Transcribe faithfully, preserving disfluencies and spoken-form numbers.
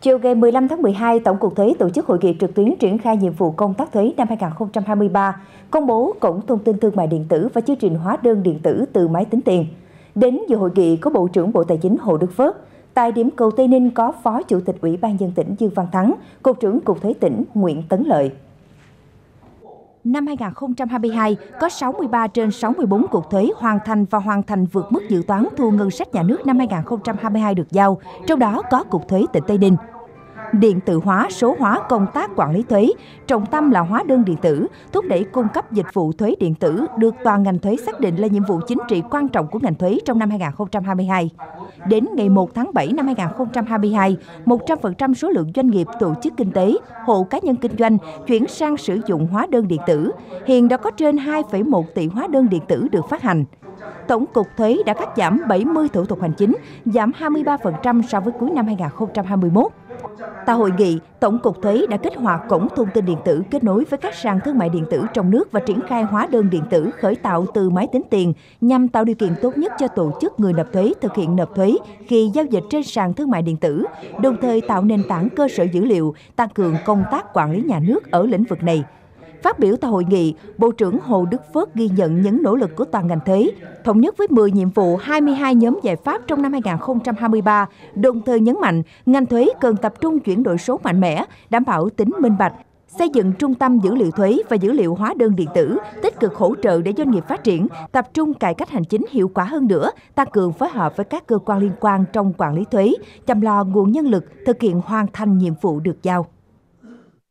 Chiều ngày mười lăm tháng mười hai, Tổng cục Thuế tổ chức hội nghị trực tuyến triển khai nhiệm vụ công tác thuế năm hai nghìn không trăm hai mươi ba, công bố cổng thông tin thương mại điện tử và chương trình hóa đơn điện tử từ máy tính tiền. Đến dự hội nghị có Bộ trưởng Bộ Tài chính Hồ Đức Phước. Tại điểm cầu Tây Ninh có Phó Chủ tịch Ủy ban nhân dân tỉnh Dương Văn Thắng, Cục trưởng Cục Thuế tỉnh Nguyễn Tấn Lợi. Năm hai nghìn không trăm hai mươi hai, có sáu mươi ba trên sáu mươi bốn cục thuế hoàn thành và hoàn thành vượt mức dự toán thu ngân sách nhà nước năm hai nghìn không trăm hai mươi hai được giao, trong đó có Cục Thuế tỉnh Tây Ninh. Điện tử hóa, số hóa công tác quản lý thuế, trọng tâm là hóa đơn điện tử, thúc đẩy cung cấp dịch vụ thuế điện tử được toàn ngành thuế xác định là nhiệm vụ chính trị quan trọng của ngành thuế trong năm hai nghìn không trăm hai mươi hai. Đến ngày một tháng bảy năm hai nghìn không trăm hai mươi hai, một trăm phần trăm số lượng doanh nghiệp, tổ chức kinh tế, hộ cá nhân kinh doanh chuyển sang sử dụng hóa đơn điện tử. Hiện đã có trên hai phẩy một tỷ hóa đơn điện tử được phát hành. Tổng cục Thuế đã cắt giảm bảy mươi thủ tục hành chính, giảm hai mươi ba phần trăm so với cuối năm hai nghìn không trăm hai mươi mốt. Tại hội nghị, Tổng cục Thuế đã kích hoạt cổng thông tin điện tử kết nối với các sàn thương mại điện tử trong nước và triển khai hóa đơn điện tử khởi tạo từ máy tính tiền nhằm tạo điều kiện tốt nhất cho tổ chức người nộp thuế thực hiện nộp thuế khi giao dịch trên sàn thương mại điện tử, đồng thời tạo nền tảng cơ sở dữ liệu, tăng cường công tác quản lý nhà nước ở lĩnh vực này. Phát biểu tại hội nghị, Bộ trưởng Hồ Đức Phước ghi nhận những nỗ lực của toàn ngành thuế, thống nhất với mười nhiệm vụ, hai mươi hai nhóm giải pháp trong năm hai nghìn không trăm hai mươi ba, đồng thời nhấn mạnh ngành thuế cần tập trung chuyển đổi số mạnh mẽ, đảm bảo tính minh bạch, xây dựng trung tâm dữ liệu thuế và dữ liệu hóa đơn điện tử, tích cực hỗ trợ để doanh nghiệp phát triển, tập trung cải cách hành chính hiệu quả hơn nữa, tăng cường phối hợp với các cơ quan liên quan trong quản lý thuế, chăm lo nguồn nhân lực, thực hiện hoàn thành nhiệm vụ được giao.